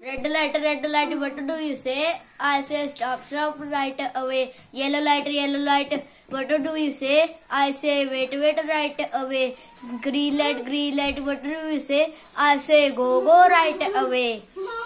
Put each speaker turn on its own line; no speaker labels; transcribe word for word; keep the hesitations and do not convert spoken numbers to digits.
Red light, red light, what do you say? I say stop, stop right away. Yellow light, yellow light, what do you say? I say wait, wait right away. Green light, green light, what do you say? I say go, go right away.